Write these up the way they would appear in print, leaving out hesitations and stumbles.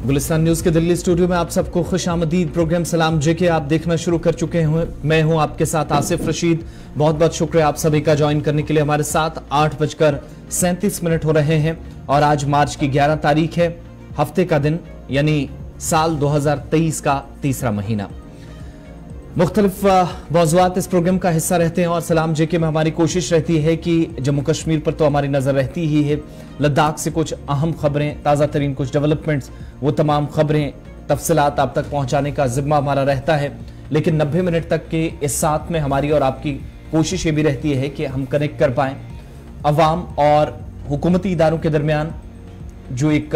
Gulistan news के Delhi studio में आप सबको खुशामदीद। प्रोग्राम सलाम जेके आप देखना शुरू कर चुके हैं। मैं हूं आपके साथ आसिफ रशीद। बहुत बहुत शुक्रिया आप सभी का ज्वाइन करने के लिए। हमारे साथ 8:37 हो रहे हैं और आज मार्च की 11 तारीख है, हफ्ते का दिन, यानी साल 2023 का तीसरा महीना। मुख्तलिफ मौज़ूआत इस प्रोग्राम का हिस्सा रहते हैं और सलाम जेके में हमारी कोशिश रहती है कि जम्मू कश्मीर पर तो हमारी नज़र रहती ही है, लद्दाख से कुछ अहम खबरें, ताज़ा तरीन कुछ डेवलपमेंट्स, वो तमाम खबरें, तफसीलात आप तक पहुंचाने का जिम्मा हमारा रहता है। लेकिन 90 मिनट तक के इस साथ में हमारी और आपकी कोशिश ये भी रहती है कि हम कनेक्ट कर पाएँ अवाम और हुकूमती इदारों के दरमियान। जो एक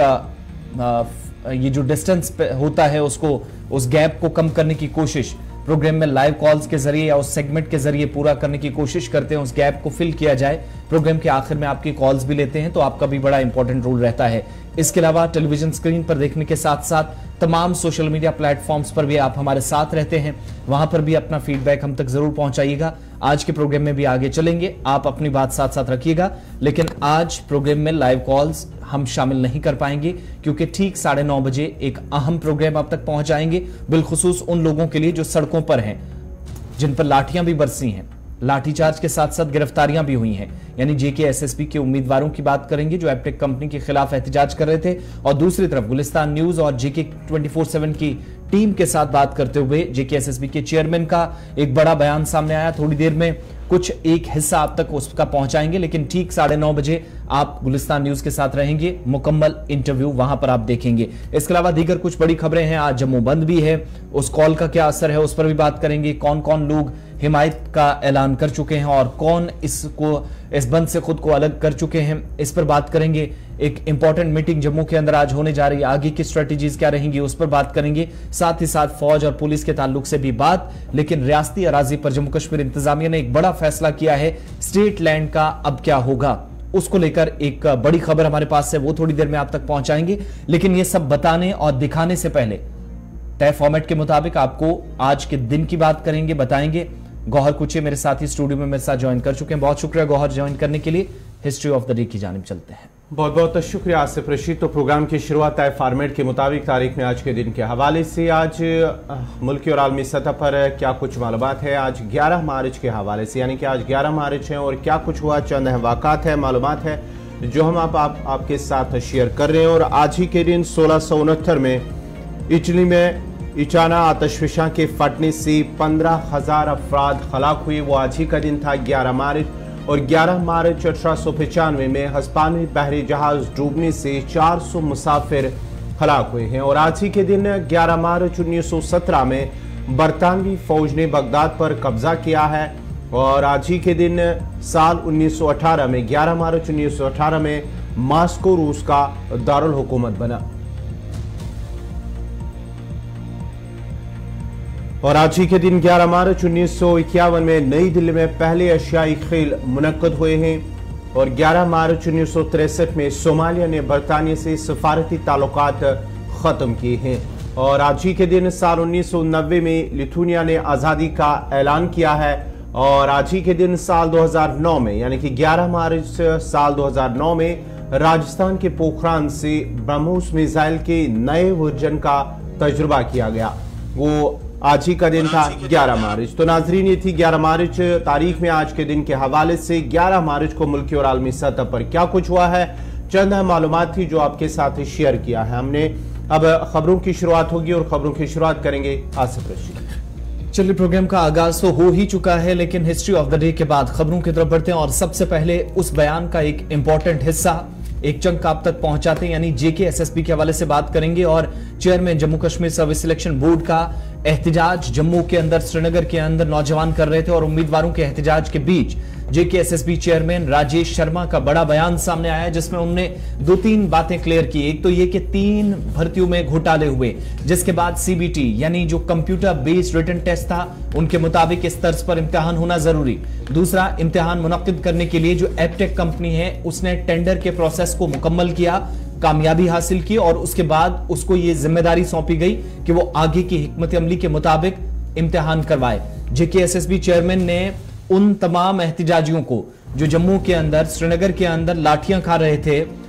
ये जो डिस्टेंस होता है उसको, उस गैप को कम करने की कोशिश प्रोग्राम में लाइव कॉल्स के जरिए या उस सेगमेंट के जरिए पूरा करने की कोशिश करते हैं। उस गैप को फिल किया जाए। प्रोग्राम के आखिर में आपकी कॉल्स भी लेते हैं तो आपका भी बड़ा इंपॉर्टेंट रोल रहता है। इसके अलावा टेलीविजन स्क्रीन पर देखने के साथ साथ तमाम सोशल मीडिया प्लेटफॉर्म्स पर भी आप हमारे साथ रहते हैं, वहां पर भी अपना फीडबैक हम तक जरूर पहुंचाइएगा। आज के प्रोग्राम में भी आगे चलेंगे, आप अपनी बात साथ साथ रखिएगा। लेकिन आज प्रोग्राम में लाइव कॉल्स हम शामिल नहीं कर पाएंगे क्योंकि ठीक 9:30 बजे एक अहम प्रोग्राम आप तक पहुंचाएंगे, बिलखुसूस उन लोगों के लिए जो सड़कों पर हैं, जिन पर लाठियां भी बरसी हैं, लाठीचार्ज के साथ साथ गिरफ्तारियां भी हुई हैं। यानी जेकेएसएसपी के उम्मीदवारों की बात करेंगे जो एपटेक कंपनी के खिलाफ एहतजाज कर रहे थे, और दूसरी तरफ गुलिस्तान न्यूज और जेके 24/7 की टीम के साथ बात करते हुए जेकेएसएसपी के चेयरमैन का एक बड़ा बयान सामने आया। थोड़ी देर में कुछ एक हिस्सा आप तक उसका पहुंचाएंगे, लेकिन ठीक 9:30 बजे आप गुलिस्तान न्यूज के साथ रहेंगे, मुकम्मल इंटरव्यू वहां पर आप देखेंगे। इसके अलावा दीगर कुछ बड़ी खबरें हैं। आज जम्मू बंद भी है, उस कॉल का क्या असर है उस पर भी बात करेंगे। कौन कौन लोग हिमायत का ऐलान कर चुके हैं और कौन इस बंद से खुद को अलग कर चुके हैं, इस पर बात करेंगे। एक इंपॉर्टेंट मीटिंग जम्मू के अंदर आज होने जा रही है, आगे की स्ट्रेटेजीज क्या रहेंगी उस पर बात करेंगे। साथ ही साथ फौज और पुलिस के ताल्लुक से भी बात। लेकिन रियासती अराजी पर जम्मू कश्मीर इंतजामिया ने एक बड़ा फैसला किया है, स्टेट लैंड का अब क्या होगा, उसको लेकर एक बड़ी खबर हमारे पास है, वो थोड़ी देर में आप तक पहुंचाएंगे। लेकिन ये सब बताने और दिखाने से पहले तय फॉर्मेट के मुताबिक आपको आज के दिन की बात करेंगे, बताएंगे। गौहर कुचे मेरे साथ ही स्टूडियो में मेरे साथ ज्वाइन कर चुके हैं। बहुत शुक्रिया गौहर ज्वाइन करने के लिए। हिस्ट्री ऑफ द डे की जानिब चलते हैं। बहुत बहुत शुक्रिया आसिफ रशीद। तो प्रोग्राम की शुरुआत तय फॉर्मेट के मुताबिक तारीख में आज के दिन के हवाले से। आज मुल्की और आलमी सतह पर क्या कुछ मालूमात है आज 11 मार्च के हवाले से, यानी कि आज 11 मार्च है और क्या कुछ हुआ, चंद वाक़ात है, मालूमात है जो हम आपके साथ शेयर कर रहे हैं। और आज ही के दिन 1669 में इटली में इचाना आतशफिशां के फटने से 15,000 अफराद हलाक हुए। वो आज ही का दिन था 11 मार्च। और 11 मार्च 1895 में हस्पानी बहरी जहाज डूबने से 400 मुसाफिर हलाक हुए हैं। और आज ही के दिन 11 मार्च 1917 में बरतानवी फौज ने बगदाद पर कब्जा किया है। और आज ही के दिन साल 1918 में 11 मार्च 1918 में मास्को रूस का दारुल हुकूमत बना। और आज ही के दिन 11 मार्च 1951 में नई दिल्ली में पहले एशियाई खेल मुनक्कद हुए हैं। और 11 मार्च 1963 में सोमालिया ने बरतानिया से सफारती ताल्लुकात ख़त्म किए हैं। और आज ही के दिन साल 1990 में लिथुनिया ने आज़ादी का ऐलान किया है। और आज ही के दिन साल 2009 में, यानी कि 11 मार्च साल 2009 में राजस्थान के पोखरान से ब्रह्मोस मिसाइल के नए वर्जन का तजुर्बा किया गया। वो आज ही का दिन था 11 मार्च। तो नाजरीन, ये थी 11 मार्च तारीख में आज के दिन के हवाले से। 11 मार्च को मुल्की और आलमी सतह पर क्या कुछ हुआ है, चंद मालूमात थी जो आपके साथ शेयर किया है हमने। अब खबरों की शुरुआत होगी और खबरों की शुरुआत करेंगे आसिफ रशीद। चलिए, प्रोग्राम का आगाज तो हो ही चुका है, लेकिन हिस्ट्री ऑफ द डे के बाद खबरों की तरफ बढ़ते हैं और सबसे पहले उस बयान का एक इंपॉर्टेंट हिस्सा, एक चंक आप तक पहुंचाते हैं, यानी जेकेएसएसपी के हवाले से बात करेंगे। और chairman Jammu Kashmir service selection board का एहतजाज जम्मू के अंदर, श्रीनगर के अंदर नौजवान कर रहे थे और उम्मीदवारों के एहतजाज के बीच जेकेएसएसपी चेयरमैन राजेश शर्मा का बड़ा बयान सामने आया, जिसमें उन्होंने 2-3 बातें क्लियर की। एक तो ये कि 3 भर्तियों में घोटाले हुए, जिसके बाद सीबीटी यानी जो कंप्यूटर बेस्ड रिटन टेस्ट था, उनके मुताबिक इस तर्ज पर इम्तिहान होना जरूरी। दूसरा, इम्तिहान मुनक्किद करने के लिए जो एपटेक कंपनी है उसने टेंडर के प्रोसेस को मुकम्मल किया, कामयाबी हासिल की और उसके बाद उसको ये जिम्मेदारी सौंपी गई कि वो आगे की हिकमत अमली के मुताबिक इम्तिहान करवाए। जेकेएसएसबी चेयरमैन ने उन तमाम एहतजाजियों को जो जम्मू के अंदर, श्रीनगर के अंदर लाठियां खा रहे थे,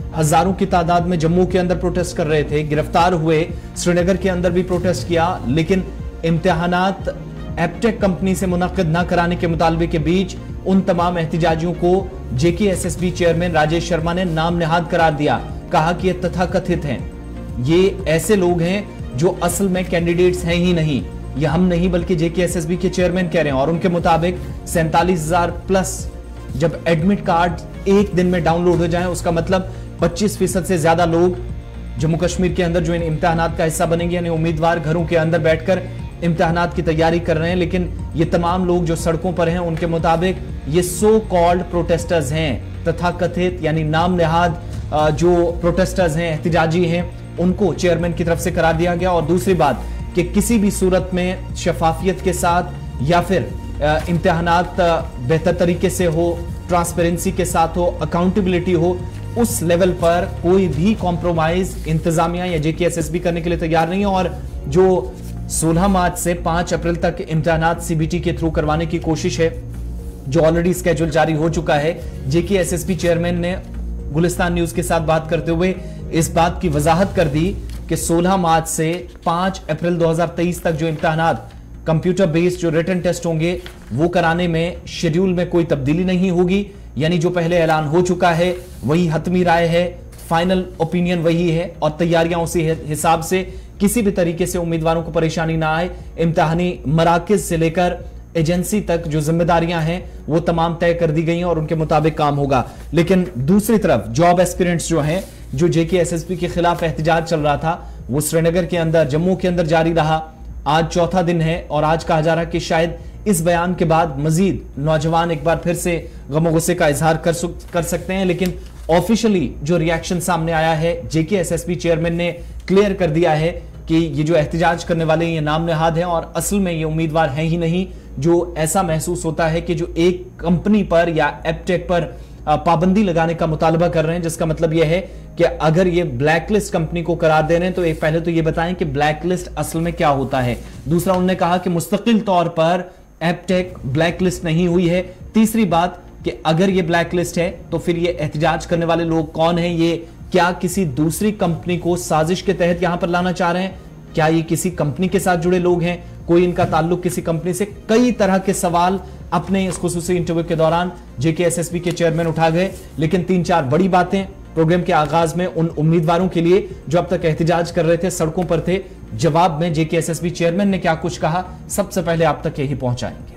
हजारों की तादाद में जम्मू के अंदर प्रोटेस्ट कर रहे थे, गिरफ्तार हुए, श्रीनगर के अंदर भी प्रोटेस्ट किया, लेकिन इम्तिहानात एप्टेक कंपनी से मुनक्किद न कराने के मुतालबे के बीच उन तमाम एहतिजाजियों को JKSSB चेयरमैन राजेश शर्मा ने नाम निहाद करार दिया। कहा कि ये तथाकथित हैं, ये ऐसे लोग हैं जो असल में कैंडिडेट्स हैं ही नहीं। ये हम नहीं बल्कि JKSSB के चेयरमैन कह रहे हैं। और उनके मुताबिक 47,000 प्लस जब एडमिट कार्ड एक दिन में डाउनलोड हो जाए, उसका मतलब 25% से ज्यादा लोग जम्मू कश्मीर के अंदर जो इन इम्तिहानात का हिस्सा बनेंगे, यानी उम्मीदवार घरों के अंदर बैठकर इम्तिहानात की तैयारी कर रहे हैं। लेकिन ये तमाम लोग जो सड़कों पर हैं, उनके मुताबिक ये सो कॉल्ड प्रोटेस्टर्स हैं, तथाकथित यानी नाम नेहाद जो प्रोटेस्टर्स हैं, एहतिजाजी हैं, उनको चेयरमैन की तरफ से करार दिया गया। और दूसरी बात कि किसी भी सूरत में शफाफियत के साथ या फिर इम्तिहानात बेहतर तरीके से हो, ट्रांसपेरेंसी के साथ हो, अकाउंटेबिलिटी हो, उस लेवल पर कोई भी कॉम्प्रोमाइज इंतजामिया या JKSSB करने के लिए तैयार नहीं है। और जो 16 मार्च से 5 अप्रैल तक इम्तिहानात CBT के थ्रू करवाने की कोशिश है, जो ऑलरेडी स्केड्यूल जारी हो चुका है, JKSSB चेयरमैन ने गुलिस्तान न्यूज के साथ बात करते हुए इस बात की वजाहत कर दी कि 16 मार्च से 5 अप्रैल 2023 तक जो इम्तिहानात कंप्यूटर बेस्ड जो रिटन टेस्ट होंगे वो कराने में शेड्यूल में कोई तब्दीली नहीं होगी। यानी जो पहले ऐलान हो चुका है वही हतमी राय है, फाइनल ओपिनियन वही है और तैयारियां उसी हिसाब से, किसी भी तरीके से उम्मीदवारों को परेशानी ना आए। इम्तिहानी मराकज से लेकर एजेंसी तक जो जिम्मेदारियां हैं वो तमाम तय कर दी गई हैं और उनके मुताबिक काम होगा। लेकिन दूसरी तरफ जॉब एस्पिरेंट्स जो हैं, जो JKSSB के खिलाफ एहतजाज चल रहा था, वो श्रीनगर के अंदर, जम्मू के अंदर जारी रहा। आज चौथा दिन है और आज कहा जा रहा है कि शायद इस बयान के बाद मजीद नौजवान एक बार फिर से गम गुस्से का इजहार कर सकते हैं। लेकिन ऑफिशियली जो रिएक्शन सामने आया है, JKSSB चेयरमैन ने क्लियर कर दिया है कि ये जो एहतजाज करने वाले ये नाम नेहाद हैं और असल में ये उम्मीदवार हैं ही नहीं। जो ऐसा महसूस होता है कि जो एक कंपनी पर या एप्टेक पर पाबंदी लगाने का मुतालबा कर रहे हैं, जिसका मतलब यह है कि अगर ये ब्लैकलिस्ट कंपनी को करार दे रहे हैं तो एक पहले तो ये बताएं कि ब्लैकलिस्ट असल में क्या होता है। दूसरा, उन्होंने कहा कि मुस्तकिल तौर पर एप्टेक ब्लैकलिस्ट नहीं हुई है। तीसरी बात कि अगर ये ब्लैकलिस्ट है तो फिर ये एहतजाज करने वाले लोग कौन हैं, ये क्या किसी दूसरी कंपनी को साजिश के तहत यहां पर लाना चाह रहे हैं, क्या ये किसी कंपनी के साथ जुड़े लोग हैं, कोई इनका ताल्लुक किसी कंपनी से, कई तरह के सवाल अपने इस खुसूसी इंटरव्यू के दौरान JKSSB के चेयरमैन उठा गए। लेकिन 3-4 बड़ी बातें प्रोग्राम के आगाज में उन उम्मीदवारों के लिए जो अब तक एहतजाज कर रहे थे, सड़कों पर थे, जवाब में JKSSB चेयरमैन ने क्या कुछ कहा, सबसे पहले आप तक यही पहुंचाएंगे।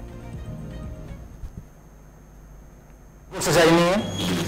सच्चाई नहीं है।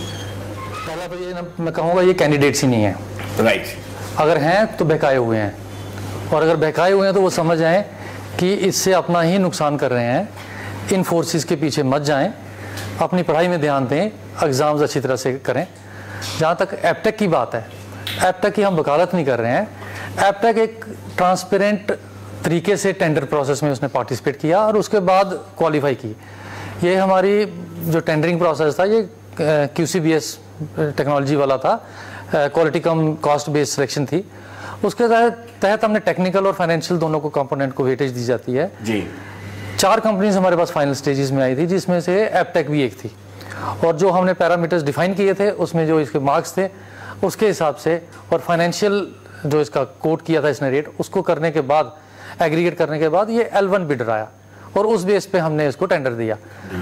पहला तो ये मैं कहूँगा ये कैंडिडेट्स ही नहीं है। राइट। अगर हैं तो बहकाए हुए हैं, और अगर बहकाए हुए हैं तो वो समझ आए कि इससे अपना ही नुकसान कर रहे हैं। इन फोर्सेस के पीछे मत जाएं, अपनी पढ़ाई में ध्यान दें, एग्ज़ाम्स अच्छी तरह से करें। जहाँ तक एप्टेक की बात है, एप्टेक की हम वकालत नहीं कर रहे हैं। एप्टेक एक ट्रांसपेरेंट तरीके से टेंडर प्रोसेस में उसने पार्टिसिपेट किया और उसके बाद क्वालिफाई की। ये हमारी जो टेंडरिंग प्रोसेस था ये QCBS टेक्नोलॉजी वाला था, quality cum cost based selection थी। उसके तहत हमने टेक्निकल और फाइनेंशियल दोनों को कंपोनेंट को वेटेज दी जाती है जी। 4 कंपनीज हमारे पास फाइनल स्टेजेस में आई थी, जिसमें से एप्टेक भी एक थी। और जो हमने पैरामीटर्स डिफाइन किए थे उसमें जो इसके मार्क्स थे उसके हिसाब से, और फाइनेंशियल जो इसका कोट किया था इसने रेट, उसको करने के बाद, एग्रीगेट करने के बाद ये L1 बिडर आया और उस बेस पे हमने इसको टेंडर दिया।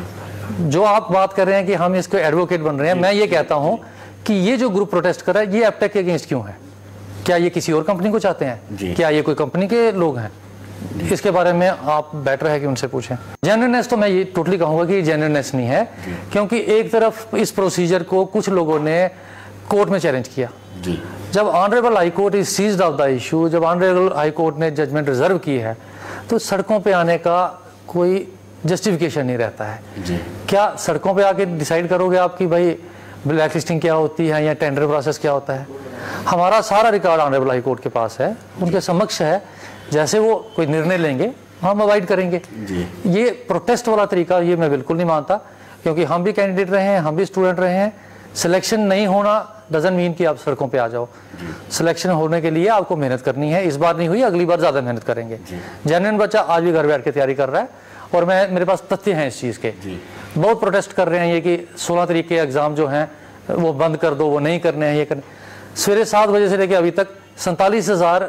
जो आप बात कर रहे हैं कि हम इसको एडवोकेट बन रहे हैं, मैं ये कहता हूँ कि ये जो ग्रुप प्रोटेस्ट कर रहा है ये एप्टेक के अगेंस्ट क्यों है? क्या ये किसी और कंपनी को चाहते हैं? क्या ये कोई कंपनी के लोग हैं? इसके बारे में आप बेटर है कि उनसे पूछें। जेन्युइननेस तो मैं ये टोटली कहूँगा कि जेन्युइननेस नहीं है, क्योंकि एक तरफ इस प्रोसीजर को कुछ लोगों ने कोर्ट में चैलेंज किया। जब honourable high court is seized of the issue, जब ऑनरेबल हाई कोर्ट ने जजमेंट रिजर्व की है, तो सड़कों पे आने का कोई जस्टिफिकेशन नहीं रहता है। क्या सड़कों पे आके डिसाइड करोगे आप कि भाई ब्लैक लिस्टिंग क्या होती है या टेंडर प्रोसेस क्या होता है? हमारा सारा रिकॉर्ड ऑनरेबल हाई कोर्ट के पास है, उनके समक्ष है। जैसे वो कोई निर्णय लेंगे हम अवॉइड करेंगे। ये प्रोटेस्ट वाला तरीका ये मैं बिल्कुल नहीं मानता, क्योंकि हम भी कैंडिडेट रहे हैं, हम भी स्टूडेंट रहे हैं। सिलेक्शन नहीं होना डजंट मीन कि आप सड़कों पे आ जाओ। सिलेक्शन होने के लिए आपको मेहनत करनी है। इस बार नहीं हुई, अगली बार ज़्यादा मेहनत करेंगे। जेन्युइन बच्चा आज भी घर बैठ के तैयारी कर रहा है, और मेरे पास तथ्य हैं इस चीज़ के। बहुत प्रोटेस्ट कर रहे हैं ये कि 16 तारीख के एग्ज़ाम जो हैं वो बंद कर दो, वो नहीं करने हैं, ये करने। सवेरे 7 बजे से लेकर अभी तक 47,000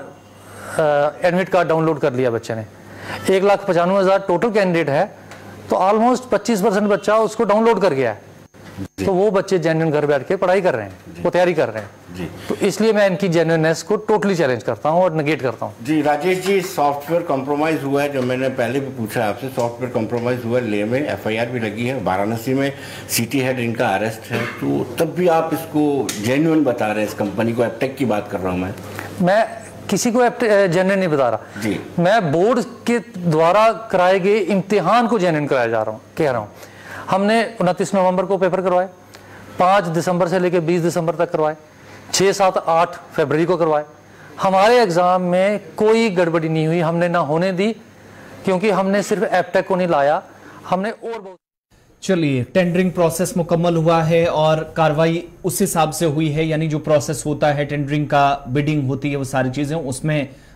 एडमिट कार्ड डाउनलोड कर लिया बच्चे ने। 1,95,000 टोटल कैंडिडेट है, तो ऑलमोस्ट 25% बच्चा उसको डाउनलोड कर गया है। तो वो बच्चे जेन्युइन घर बैठ के पढ़ाई कर रहे हैं, वो तैयारी कर रहे हैं जी। तो इसलिए मैं इनकी जेन्युइननेस को टोटली चैलेंज करता हूं और नेगेट करता हूं जी। राजेश जी, सॉफ्टवेयर कॉम्प्रोमाइज हुआ है, जो मैंने पहले भी पूछा आपसे, सॉफ्टवेयर कॉम्प्रोमाइज हुआ है, लेह में FIR भी लगी है, वाराणसी में सिटी हेड इनका अरेस्ट है, तो तब भी आप इसको जेन्युइन बता रहे हैं इस कंपनी को? एप्टेक की बात कर रहा हूँ मैं किसी को जेन्युइन नहीं बता रहा जी। मैं बोर्ड के द्वारा कराए गए इम्तिहान को जेन्युइन कराया जा रहा हूँ, कह रहा हूँ। हमने 29 नवंबर को पेपर करवाए, 5 दिसंबर से लेकर 20 दिसंबर तक करवाए, 6, 7, 8 फरवरी को करवाए। हमारे एग्जाम में कोई गड़बड़ी नहीं हुई, हमने ना होने दी, क्योंकि हमने सिर्फ एप्टेक को नहीं लाया, हमने और बहुत। चलिए, टेंडरिंग प्रोसेस मुकम्मल हुआ है और कार्रवाई उस हिसाब से हुई है, यानी जो प्रोसेस होता है टेंडरिंग का, बिडिंग होती है, वो सारी चीजें, उसमें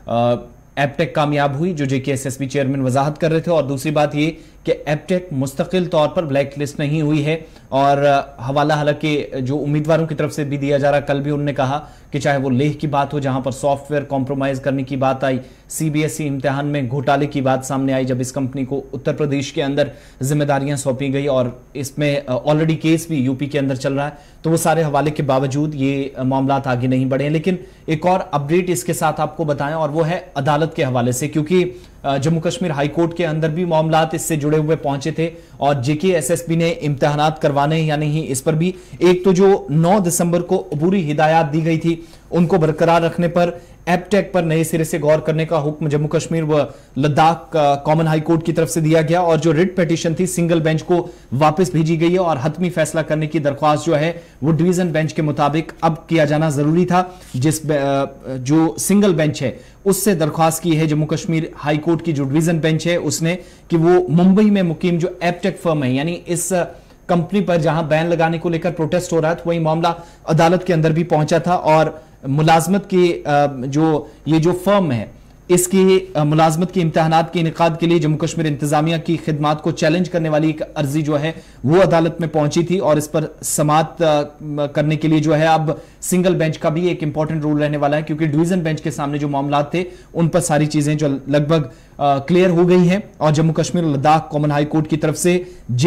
एप्टेक कामयाब हुई, जो JKSSB चेयरमैन वजाहत कर रहे थे। और दूसरी बात ये कि एप्टेक मुस्तकिल तौर पर ब्लैक लिस्ट नहीं हुई है, और हवाला हालांकि जो उम्मीदवारों की तरफ से भी दिया जा रहा, कल भी उन्होंने कहा कि चाहे वो लेह की बात हो जहां पर सॉफ्टवेयर कॉम्प्रोमाइज करने की बात आई, CBSE इम्तिहान में घोटाले की बात सामने आई जब इस कंपनी को उत्तर प्रदेश के अंदर जिम्मेदारियां सौंपी गई, और इसमें ऑलरेडी केस भी यूपी के अंदर चल रहा है, तो वो सारे हवाले के बावजूद ये मामला आगे नहीं बढ़े। लेकिन एक और अपडेट इसके साथ आपको बताएं, और वो है अदालत के हवाले से, क्योंकि जम्मू कश्मीर हाई कोर्ट के अंदर भी मामलात इससे जुड़े हुए पहुंचे थे, और JKSSB ने इम्तिहानात करवाने या नहीं, इस पर भी एक तो जो 9 दिसंबर को अबूरी हिदायत दी गई थी उनको बरकरार रखने पर एप्टेक पर नए सिरे से गौर करने का हुक्म जम्मू कश्मीर व लद्दाख कॉमन हाई कोर्ट की तरफ से दिया गया, और जो रिट पिटीशन थी सिंगल बेंच को वापस भेजी गई है, और हतमी फैसला करने की दरख्वास्त जो है वो डिवीजन बेंच के मुताबिक अब किया जाना जरूरी था। जो सिंगल बेंच है उससे दरख्वास्त की है जम्मू कश्मीर हाई कोर्ट की जो डिवीजन बेंच है उसने, कि वो मुंबई में मुकीम जो एप्टेक फर्म है, यानी इस कंपनी पर जहां बैन लगाने को लेकर प्रोटेस्ट हो रहा था, वही मामला अदालत के अंदर भी पहुंचा था, और मुलाजमत की जो फर्म है इसकी मुलाजमत के इम्तिहानात के इनेकाद के लिए जम्मू कश्मीर इंतजामिया की खिदमात को चैलेंज करने वाली एक अर्जी जो है वो अदालत में पहुंची थी, और इस पर समाअत करने के लिए जो है अब सिंगल बेंच का भी एक इंपॉर्टेंट रोल रहने वाला है, क्योंकि डिवीजन बेंच के सामने जो मामला थे उन पर सारी चीजें जो लगभग क्लियर हो गई हैं, और Jammu Kashmir Ladakh common high court की तरफ से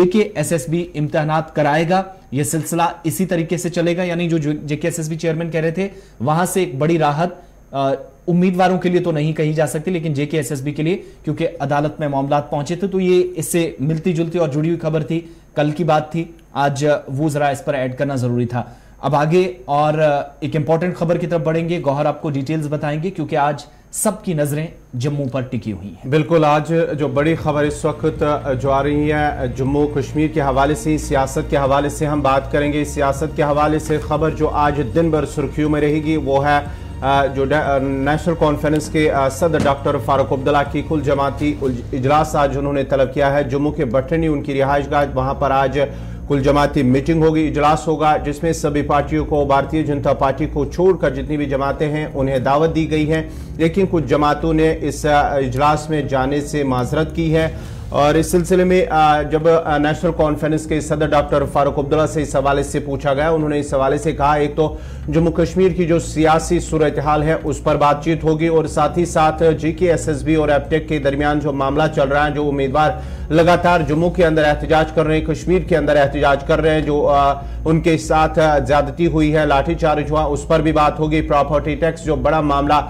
JKSSB इम्तिहानात कराएगा। यह सिलसिला इसी तरीके से चलेगा, यानी जो JKSSB चेयरमैन कह रहे थे वहां से एक बड़ी राहत उम्मीदवारों के लिए तो नहीं कही जा सकती, लेकिन JKSSB के लिए, क्योंकि अदालत में मामला पहुंचे थे, तो ये इससे मिलती जुलती और जुड़ी हुई खबर थी, कल की बात थी, आज वो जरा इस पर ऐड करना जरूरी था। अब आगे और एक इंपॉर्टेंट खबर की तरफ बढ़ेंगे, गौहर आपको डिटेल्स बताएंगे, क्योंकि आज सबकी नजरें जम्मू पर टिकी हुई हैं। बिल्कुल, आज जो बड़ी खबर इस वक्त जो आ रही है जम्मू कश्मीर के हवाले से, सियासत के हवाले से हम बात करेंगे। सियासत के हवाले से खबर जो आज दिन भर सुर्खियों में रहेगी वो है जो नेशनल कॉन्फ्रेंस के सदर डॉक्टर फारूक अब्दुल्ला की कुल जमाती इजलास आज उन्होंने तलब किया है। जम्मू के बटनी उनकी रिहाइशगाह, वहां पर आज कुल जमाती मीटिंग होगी, इजलास होगा, जिसमें सभी पार्टियों को, भारतीय जनता पार्टी को छोड़कर जितनी भी जमातें हैं उन्हें दावत दी गई है, लेकिन कुछ जमातों ने इस इजलास में जाने से माजरत की है। और इस सिलसिले में जब नेशनल कॉन्फ्रेंस के सदर डॉक्टर फारूक अब्दुल्ला से इस हवाले से पूछा गया, उन्होंने इस हवाले से कहा, एक तो जम्मू कश्मीर की जो सियासी सूरत हाल है उस पर बातचीत होगी, और साथ ही साथ JKSSB और एप्टेक के दरमियान जो मामला चल रहा है, जो उम्मीदवार लगातार जम्मू के अंदर एहतजाज कर रहे हैं, कश्मीर के अंदर एहतजाज कर रहे हैं, जो उनके साथ ज्यादती हुई है, लाठीचार्ज हुआ, उस पर भी बात होगी। प्रॉपर्टी टैक्स जो बड़ा मामला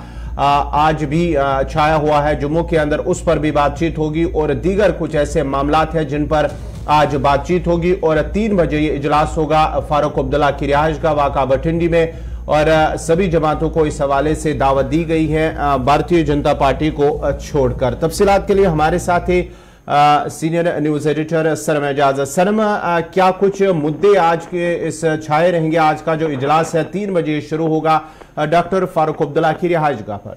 आज भी छाया हुआ है जम्मू के अंदर, उस पर भी बातचीत होगी, और दीगर कुछ ऐसे मामलात हैं जिन पर आज बातचीत होगी। और 3 बजे ये इजलास होगा फारूक अब्दुल्ला की रिहाइशगाह वाक़ा बठिंडी में, और सभी जमातों को इस हवाले से दावत दी गई है भारतीय जनता पार्टी को छोड़कर। तफसीलात के लिए हमारे साथ ही सीनियर न्यूज एडिटर सरम एजाज। सरम, क्या कुछ मुद्दे आज के इस छाए रहेंगे? आज का जो इजलास है 3 बजे शुरू होगा डॉक्टर फारूक अब्दुल्ला की रिहाइशगाह पर।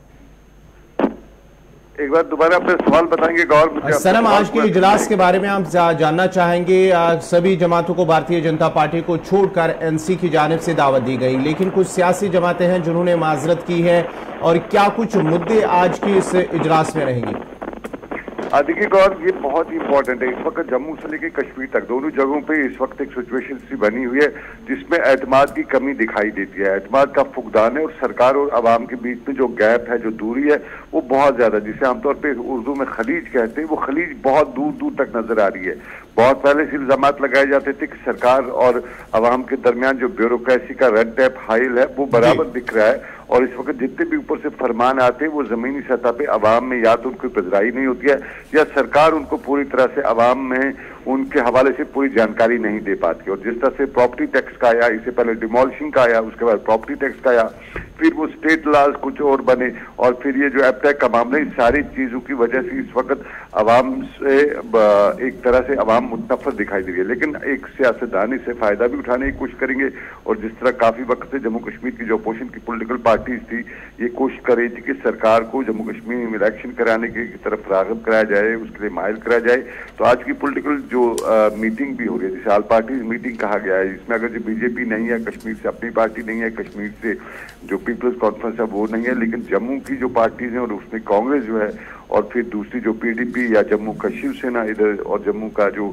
एक बार दोबारा अपने सवाल बताएंगे गौर? सरम, आज के इजलास के बारे में हम जानना चाहेंगे। सभी जमातों को, भारतीय जनता पार्टी को छोड़कर NC की जानिब से दावत दी गई, लेकिन कुछ सियासी जमातें हैं जिन्होंने माजरत की है, और क्या कुछ मुद्दे आज की इस इजलास में रहेंगे? देखिए गौर, ये बहुत ही इंपॉर्टेंट है। इस वक्त जम्मू से लेकर कश्मीर तक दोनों जगहों पे इस वक्त एक सिचुएशन सी बनी हुई है जिसमें एतमाद की कमी दिखाई देती है। एतमाद का फुकदान है और सरकार और आवाम के बीच में जो गैप है, जो दूरी है, वो बहुत ज्यादा, जिसे आमतौर पर उर्दू में खलीज कहते हैं, वो खलीज बहुत दूर दूर तक नजर आ रही है। बहुत पहले से इल्जाम लगाए जाते थे कि सरकार और आवाम के दरमियान जो ब्यूरोक्रेसी का रेड टेप हाइल है वो बराबर दिख रहा है, और इस वक्त जितने भी ऊपर से फरमान आते हैं वो जमीनी सतह पे आवाम में या तो उनको पजराई नहीं होती है या सरकार उनको पूरी तरह से आवाम में उनके हवाले से पूरी जानकारी नहीं दे पाती। और जिस तरह से प्रॉपर्टी टैक्स का आया, इससे पहले डिमोलिशिंग का आया, उसके बाद प्रॉपर्टी टैक्स का आया, फिर वो स्टेट लॉज कुछ और बने, और फिर ये जो एपटेक का मामला, इस सारी चीजों की वजह से इस वक्त आवाम से एक तरह से आवाम मुतनफर दिखाई दे रही है। लेकिन एक सियासतदान इससे फायदा भी उठाने की कोशिश करेंगे, और जिस तरह काफी वक्त से जम्मू कश्मीर की जो अपोजिशन की पोलिटिकल पार्टीज थी ये कोशिश कर रही थी कि सरकार को जम्मू कश्मीर में इलेक्शन कराने की तरफ राग़िब कराया जाए, उसके लिए माहिल कराया जाए। तो आज की पोलिटिकल जो मीटिंग भी हो रही है, जिसे ऑल पार्टीज मीटिंग कहा गया है, इसमें अगर जो बीजेपी नहीं है, कश्मीर से अपनी पार्टी नहीं है, कश्मीर से जो पीपल्स कॉन्फ्रेंस है वो नहीं है, लेकिन जम्मू की जो पार्टीज हैं और उसमें कांग्रेस जो है, और फिर दूसरी जो पीडीपी या जम्मू का शिवसेना इधर, और जम्मू का जो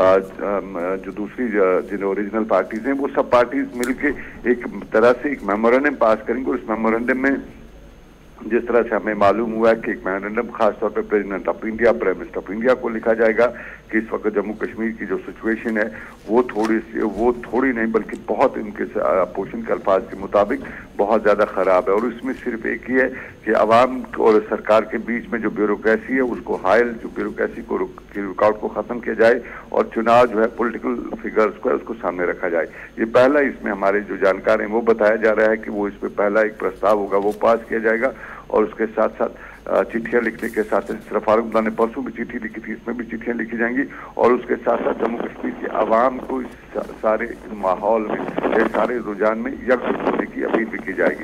दूसरी जिन ओरिजिनल पार्टीज हैं, वो सब पार्टीज मिलके एक तरह से एक मेमोरेंडम पास करेंगे। और उस मेमोरेंडम में जिस तरह से हमें मालूम हुआ है कि एक मेमोरेंडम खासतौर पर president of India, prime minister of India को लिखा जाएगा कि इस वक्त जम्मू कश्मीर की जो सिचुएशन है वो थोड़ी नहीं बल्कि बहुत, इनके अपोजिशन के अल्फाज के मुताबिक बहुत ज्यादा खराब है। और इसमें सिर्फ एक ही है कि आवाम और सरकार के बीच में जो ब्यूरोक्रेसी है उसको हायल, जो ब्यूरोक्रेसी को रुकावट को खत्म किया जाए, और चुनाव जो है पॉलिटिकल फिगर्स को है उसको सामने रखा जाए। ये पहला इसमें हमारे जो जानकार हैं वो बताया जा रहा है कि वो इसमें पहला एक प्रस्ताव होगा वो पास किया जाएगा, और उसके साथ साथ चिट्ठियां लिखने के साथ सिर्फ फारूक ने परसों भी चिट्ठी लिखी थी, इसमें भी चिट्ठियां लिखी जाएंगी, और उसके साथ साथ जम्मू कश्मीर की आवाम को इस सारे माहौल में, इस सारे रुझान में एकजुट होने की अपील भी की जाएगी।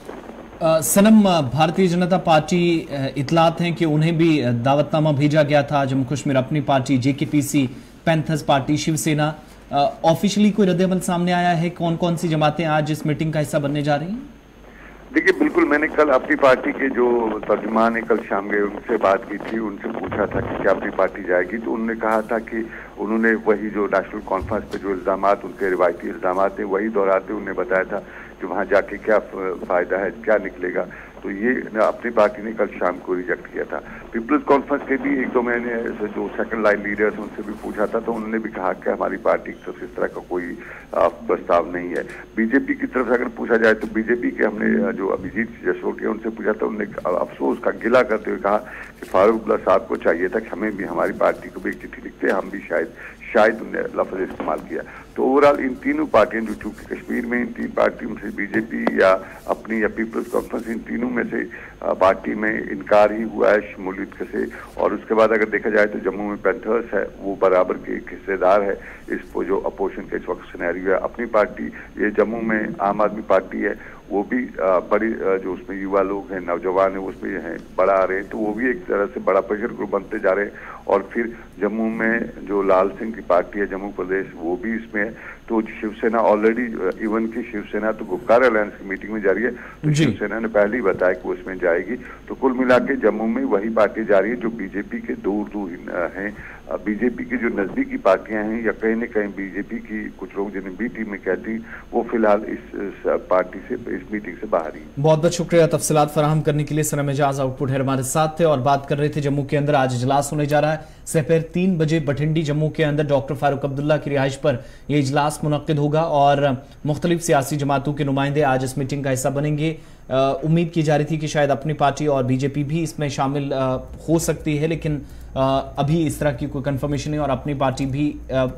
सनम, भारतीय जनता पार्टी इतलात हैं कि उन्हें भी दावतनामा भेजा गया था, Jammu Kashmir Apni party, JKPC, Panthers party, Shiv Sena, officially कोई रद्द-ए-अमल सामने आया है? कौन कौन सी जमातें आज इस मीटिंग का हिस्सा बनने जा रही हैं? देखिए बिल्कुल, मैंने कल अपनी पार्टी के जो तर्जुमान है कल शाम गए उनसे बात की थी, उनसे पूछा था कि क्या अपनी पार्टी जाएगी, तो उन्होंने कहा था कि उन्होंने वही जो नेशनल कॉन्फ्रेंस पे जो इल्जामात, उनके रिवायती इल्जामात हैं वही दोहराते उन्हें बताया था कि वहाँ जाके क्या फायदा है, क्या निकलेगा। तो ये अपनी पार्टी ने कल शाम को रिजेक्ट किया था। पीपल्स कॉन्फ्रेंस के भी एक दो मैंने जो सेकंड लाइन लीडर्स उनसे भी पूछा था, तो उन्होंने भी कहा कि हमारी पार्टी की तरफ से इस तरह का कोई प्रस्ताव नहीं है। बीजेपी की तरफ से अगर पूछा जाए तो बीजेपी के हमने जो अभिजीत जसरोटिया उनसे पूछा था, उन्होंने अफसोस का गिला करते हुए कहा कि फारूक साहब को चाहिए था कि हमें भी, हमारी पार्टी को भी एक चिट्ठी लिखते, हम भी शायद उन्हें लफ्ज इस्तेमाल किया। तो ओवरऑल इन तीनों पार्टियों जो चूंकि कश्मीर में इन तीन पार्टियों में से बीजेपी या अपनी या पीपल्स कॉन्फ्रेंस, इन तीनों में से पार्टी में इनकार ही हुआ है शमूलियत से। और उसके बाद अगर देखा जाए तो जम्मू में पैंथर्स है, वो बराबर के एक हिस्सेदार है इस जो अपोजिशन के इस वक्त सिनेरियो है। अपनी पार्टी, ये जम्मू में आम आदमी पार्टी है, वो भी बड़ी जो उसमें युवा लोग हैं, नौजवान हैं, उसमें हैं बड़ा आ रहे हैं, तो वो भी एक तरह से बड़ा प्रेशर ग्रुप बनते जा रहे हैं। और फिर जम्मू में जो लाल सिंह की पार्टी है जम्मू प्रदेश, वो भी इसमें है। तो शिवसेना ऑलरेडी, इवन की शिवसेना तो गुपकार अलायंस की मीटिंग में जा रही है, तो शिवसेना ने पहले ही बताया कि वो इसमें जाएगी। तो कुल मिला के जम्मू में वही पार्टी जा रही है जो बीजेपी के दूर हैं, बीजेपी की जो नजदीकी पार्टियां हैं, या कहीं न कहीं बीजेपी की कुछ लोग जिन्हें बी टीम में कहती, वो फिलहाल इस पार्टी से, इस मीटिंग से बाहर ही। बहुत बहुत शुक्रिया तफसीलात फराहम करने के लिए। सनम एजाज आउटपुट है हमारे साथ थे और बात कर रहे थे जम्मू के अंदर आज इजलास होने जा रहा है। दोपहर 3 बजे बठिंडी जम्मू के अंदर डॉक्टर फारूक अब्दुल्ला की रिहाइश पर यह इजलास मुनक्किद होगा और मुख्तलिफ सियासी जमातों के नुमाइंदे आज इस मीटिंग का हिस्सा बनेंगे। उम्मीद की जा रही थी कि शायद अपनी पार्टी और बीजेपी भी इसमें शामिल हो सकती है, लेकिन अभी इस तरह की कोई कंफर्मेशन नहीं और अपनी पार्टी भी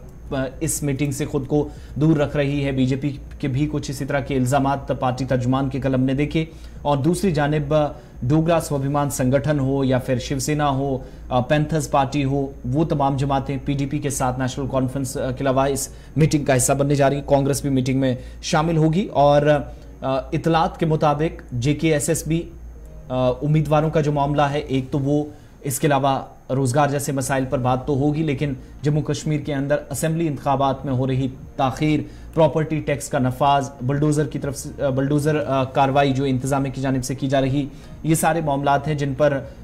इस मीटिंग से खुद को दूर रख रही है। बीजेपी के भी कुछ इसी तरह के इल्जामात पार्टी तर्जुमान के कलम ने देखे और दूसरी जानिब डोगरा स्वाभिमान संगठन हो या फिर शिवसेना हो, पैंथर्स पार्टी हो, वो तमाम जमातें पीडीपी के साथ नेशनल कॉन्फ्रेंस के अलावा इस मीटिंग का हिस्सा बनने जा रही है। कांग्रेस भी मीटिंग में शामिल होगी और इतलात के मुताबिक जेकेएसएसबी उम्मीदवारों का जो मामला है, एक तो वो, इसके अलावा रोजगार जैसे मसाइल पर बात तो होगी, लेकिन जम्मू कश्मीर के अंदर असेंबली इंतखाबात में हो रही ताखीर, प्रॉपर्टी टैक्स का नफाज, बुलडोजर की तरफ से बुलडोजर कार्रवाई जो इंतजामिया की जानिब से की जा रही, ये सारे मामलात हैं जिन पर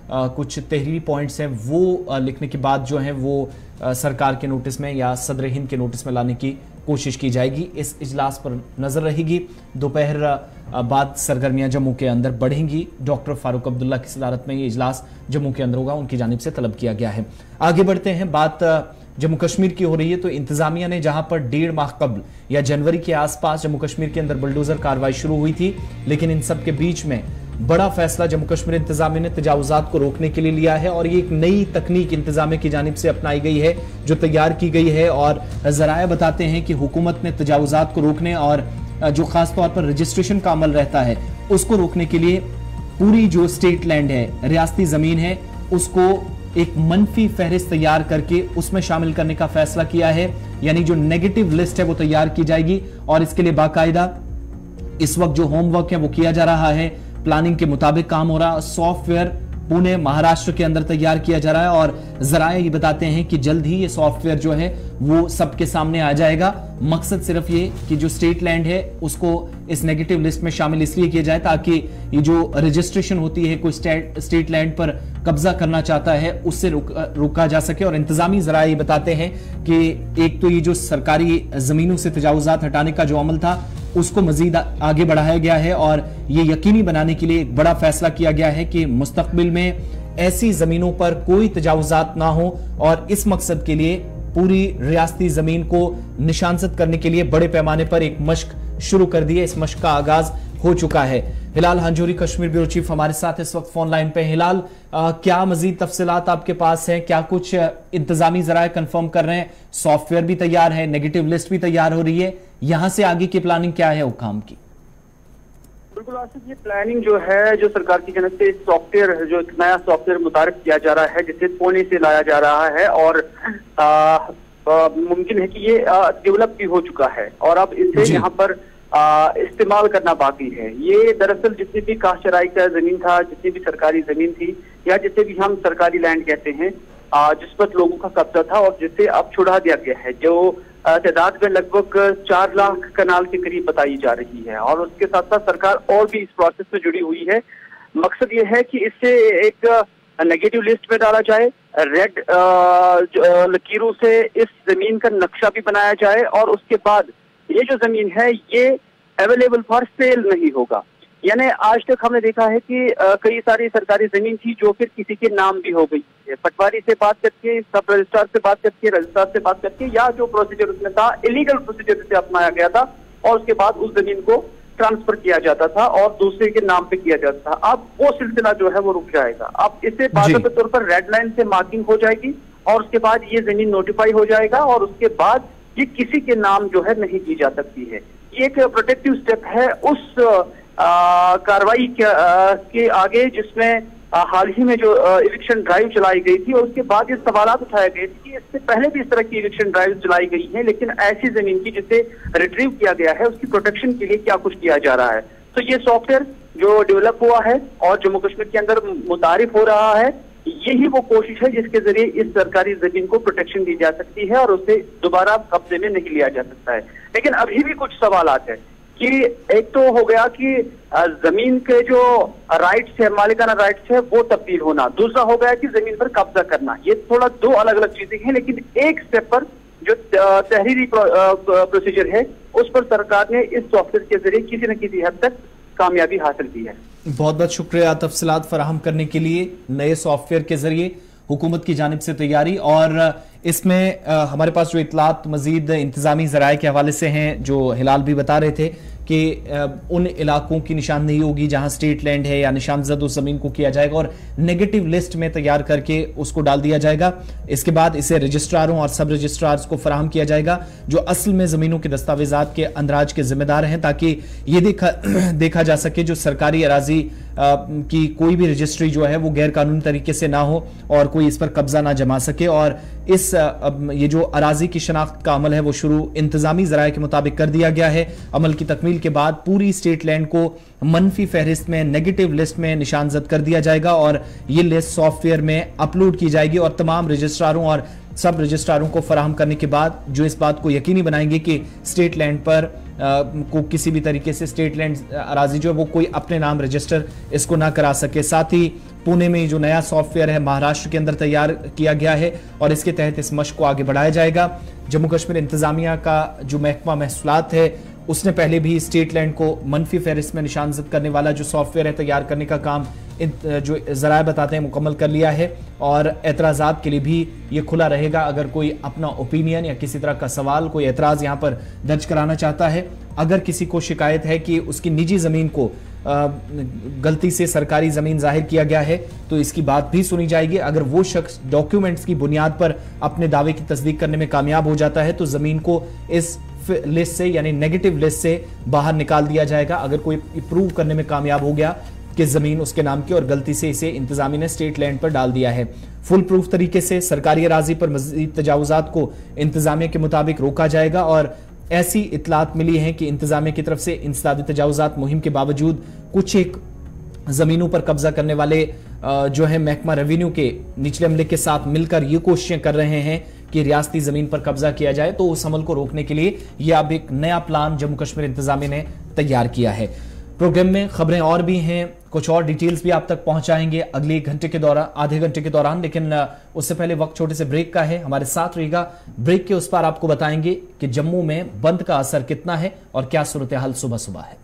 कुछ तहरीरी पॉइंट्स हैं वो लिखने के बाद जो है वो सरकार के नोटिस में या सदर हिंद के नोटिस में लाने की कोशिश की जाएगी। इस इजलास पर नजर रहेगी। दोपहर बाद सरगर्मियां जम्मू के अंदर बढ़ेंगी। डॉक्टर फारूक अब्दुल्ला की सदारत में ये इजलास जम्मू के अंदर होगा, उनकी जानिब से तलब किया गया है। आगे बढ़ते हैं, बात जम्मू कश्मीर की हो रही है। तो इंतजामिया ने जहां पर 1.5 माह कबल या जनवरी के आसपास जम्मू कश्मीर के अंदर बुलडोजर कार्रवाई शुरू हुई थी, लेकिन इन सब के बीच में बड़ा फैसला जम्मू कश्मीर इंतजामिया ने तजावुजात को रोकने के लिए लिया है और ये एक नई तकनीक इंतजामिया की जानिब से अपनाई गई है जो तैयार की गई है। और जराए बताते हैं कि हुकूमत ने तजावुजात को रोकने और जो खास तौर पर रजिस्ट्रेशन का अमल रहता है उसको रोकने के लिए पूरी जो स्टेट लैंड है, रियासती जमीन है, उसको एक मनफी फहरिस्त तैयार करके उसमें शामिल करने का फैसला किया है। यानी जो नेगेटिव लिस्ट है वो तैयार की जाएगी और इसके लिए बाकायदा इस वक्त जो होमवर्क है वो किया जा रहा है, प्लानिंग के मुताबिक काम हो रहा। सॉफ्टवेयर पुणे महाराष्ट्र के अंदर तैयार किया जा रहा है और जराए ये बताते हैं कि जल्द ही ये सॉफ्टवेयर जो है वो सबके सामने आ जाएगा। मकसद सिर्फ ये कि जो स्टेट लैंड है उसको इस नेगेटिव लिस्ट में शामिल इसलिए किया जाए ताकि ये जो रजिस्ट्रेशन होती है, कोई स्टेट लैंड पर कब्जा करना चाहता है उससे रोका जा सके। और इंतजामी जराए ये बताते हैं कि एक तो ये जो सरकारी जमीनों से तजावुजात हटाने का जो अमल था उसको मजीद आगे बढ़ाया गया है और ये यकीनी बनाने के लिए एक बड़ा फैसला किया गया है कि मुस्तकबिल में ऐसी जमीनों पर कोई तजावुजात ना हो और इस मकसद के लिए पूरी रियासती जमीन को निशानजद करने के लिए बड़े पैमाने पर एक मश्क शुरू कर दी है। इस मश्क का आगाज हो चुका है। हिलाल हंजूरी कश्मीर ब्यूरो चीफ हमारे साथ इस वक्त फोन लाइन पे। हिलाल, क्या मजीद तफसीलात आपके पास हैं? क्या कुछ इंतजामी जराए कंफर्म कर रहे हैं? सॉफ्टवेयर भी तैयार है, नेगेटिव लिस्ट भी तैयार हो रही है, यहां से आगे की प्लानिंग क्या है हुकाम की? बिल्कुल आसिफ, ये प्लानिंग जो है जो सरकार की जानब से सॉफ्टवेयर, जो एक नया सॉफ्टवेयर मुतारिफ किया जा रहा है जिसे पुणे से लाया जा रहा है और मुमकिन है कि ये डेवलप भी हो चुका है और अब इसे यहाँ पर इस्तेमाल करना बाकी है। ये दरअसल जितनी भी काश्तकारी का जमीन था, जितनी भी सरकारी जमीन थी या जिसे भी हम सरकारी लैंड कहते हैं, जिस पर लोगों का कब्जा था और जिसे अब छुड़ा दिया गया है, जो तादाद में लगभग 4 लाख कनाल के करीब बताई जा रही है। और उसके साथ साथ सरकार और भी इस प्रोसेस में जुड़ी हुई है। मकसद ये है कि इससे एक नेगेटिव लिस्ट में डाला जाए, रेड लकीरों से इस जमीन का नक्शा भी बनाया जाए और उसके बाद ये जो जमीन है ये अवेलेबल फॉर सेल नहीं होगा। यानी आज तक हमने देखा है कि कई सारी सरकारी जमीन थी जो फिर किसी के नाम भी हो गई है, पटवारी से बात करके, सब रजिस्ट्रार से बात करके, रजिस्ट्रार से बात करके, या जो प्रोसीजर उसमें था इलीगल प्रोसीजर से अपनाया गया था और उसके बाद उस जमीन को ट्रांसफर किया जाता था और दूसरे के नाम पे किया जाता था। अब वो सिलसिला जो है वो रुक जाएगा। अब इसे बाकायदा तौर पर रेड लाइन से मार्किंग हो जाएगी और उसके बाद ये जमीन नोटिफाई हो जाएगा और उसके बाद ये किसी के नाम जो है नहीं की जा सकती है। ये एक प्रोटेक्टिव स्टेप है उस कार्रवाई के आगे जिसमें हाल ही में जो इलेक्शन ड्राइव चलाई गई थी और उसके बाद ये सवालात उठाए गए थे कि इससे पहले भी इस तरह की इलेक्शन ड्राइव चलाई गई है, लेकिन ऐसी जमीन की जिसे रिट्रीव किया गया है उसकी प्रोटेक्शन के लिए क्या कुछ किया जा रहा है। तो ये सॉफ्टवेयर जो डेवलप हुआ है और जम्मू कश्मीर के अंदर मुतारिफ हो रहा है, यही वो कोशिश है जिसके जरिए इस सरकारी जमीन को प्रोटेक्शन दी जा सकती है और उसे दोबारा कब्जे में नहीं लिया जा सकता है। लेकिन अभी भी कुछ सवालात है कि एक तो हो गया कि जमीन के जो राइट्स है, मालिकाना राइट्स है, वो तब्दील होना। दूसरा हो गया कि जमीन पर कब्जा करना। ये थोड़ा दो अलग अलग चीजें हैं, लेकिन एक स्टेप पर जो तहरीरी प्रोसीजर है उस पर सरकार ने इस सॉफ्टवेयर के जरिए किसी न किसी हद तक कामयाबी हासिल की है। बहुत बहुत शुक्रिया तफसीलात फराहम करने के लिए। नए सॉफ्टवेयर के जरिए हुकूमत की जानिब से तैयारी और इसमें हमारे पास जो इतलात मजीद इंतजामी जराए के हवाले से हैं, जो हिलाल भी बता रहे थे कि उन इलाकों की निशानदेही होगी जहां स्टेट लैंड है या निशानजद उस जमीन को किया जाएगा और नेगेटिव लिस्ट में तैयार करके उसको डाल दिया जाएगा। इसके बाद इसे रजिस्ट्रारों और सब रजिस्ट्रार्स को फराहम किया जाएगा जो असल में जमीनों के दस्तावेजात के अंदराज के जिम्मेदार हैं, ताकि ये देखा जा सके जो सरकारी अराजी की कोई भी रजिस्ट्री जो है वो गैर कानूनी तरीके से ना हो और कोई इस पर कब्जा ना जमा सके। और इस ये जो अराजी की शनाख्त का अमल है वो शुरू इंतजामी जराए के मुताबिक कर दिया गया है। अमल की तकमील के बाद पूरी स्टेट लैंड को मनफी फहरिस्त में, नेगेटिव लिस्ट में निशानजद कर दिया जाएगा और ये लिस्ट सॉफ्टवेयर में अपलोड की जाएगी और तमाम रजिस्ट्रारों और सब रजिस्ट्रारों को फराहम करने के बाद जो इस बात को यकीनी बनाएंगे कि स्टेट लैंड पर को किसी भी तरीके से स्टेट लैंड अराजी जो है वो कोई अपने नाम रजिस्टर इसको ना करा सके। साथ ही पुणे में जो नया सॉफ्टवेयर है महाराष्ट्र के अंदर तैयार किया गया है और इसके तहत इस मशक को आगे बढ़ाया जाएगा। जम्मू कश्मीर इंतजामिया का जो महकमा महसूलात है उसने पहले भी स्टेट लैंड को मनफी फहरिस्त में निशानजद करने वाला जो सॉफ्टवेयर है तैयार करने का काम जो जराए बताते हैं मुकम्मल कर लिया है और एतराज़ात के लिए भी ये खुला रहेगा। अगर कोई अपना ओपिनियन या किसी तरह का सवाल कोई एतराज़ यहाँ पर दर्ज कराना चाहता है, अगर किसी को शिकायत है कि उसकी निजी ज़मीन को गलती से सरकारी ज़मीन जाहिर किया गया है तो इसकी बात भी सुनी जाएगी। अगर वो शख्स डॉक्यूमेंट्स की बुनियाद पर अपने दावे की तस्दीक करने में कामयाब हो जाता है तो ज़मीन को इस लिस्ट से यानी नेगेटिव लिस्ट से बाहर निकाल दिया जाएगा। अगर कोई प्रूव करने में कामयाब हो गया कि जमीन उसके नाम की और गलती से इसे इंतजामिया ने स्टेट लैंड पर डाल दिया है, फुल प्रूफ तरीके से सरकारी अराजी पर मजीद तजावुजात को इंतजामिया के मुताबिक रोका जाएगा। और ऐसी इतलात मिली है कि इंतजामिया की तरफ से इंसदादी तजावुजात मुहिम के बावजूद कुछ एक जमीनों पर कब्जा करने वाले जो है महकमा रेवेन्यू के निचले अमले के साथ मिलकर ये कोशिशें कर रहे हैं कि रियासती जमीन पर कब्जा किया जाए। तो उस अमल को रोकने के लिए यह अब एक नया प्लान जम्मू कश्मीर इंतजामिया ने तैयार किया है। प्रोग्राम में खबरें और भी हैं, कुछ और डिटेल्स भी आप तक पहुंचाएंगे अगले घंटे के दौरान, आधे घंटे के दौरान, लेकिन उससे पहले वक्त छोटे से ब्रेक का है। हमारे साथ रहिएगा। ब्रेक के उस पार आपको बताएंगे कि जम्मू में बंद का असर कितना है और क्या सूरत हाल सुबह सुबह है।